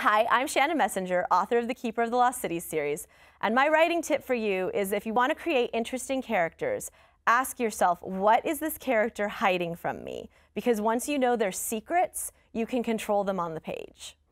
Hi, I'm Shannon Messenger, author of the Keeper of the Lost Cities series, and my writing tip for you is if you want to create interesting characters, ask yourself, what is this character hiding from me? Because once you know their secrets, you can control them on the page.